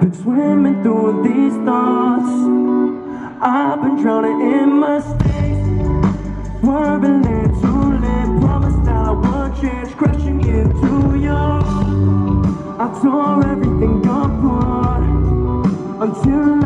Swimming through these thoughts, I've been drowning in mistakes, swerving late too late. Promised that I would change, crashing into you. I tore everything apart until